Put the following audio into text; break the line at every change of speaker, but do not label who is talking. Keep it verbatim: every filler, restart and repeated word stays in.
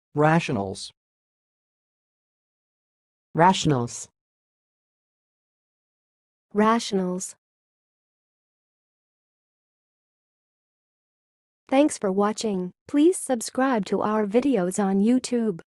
Rationals.
Rationals.
Rationals. Thanks for watching. Please subscribe to our videos on YouTube.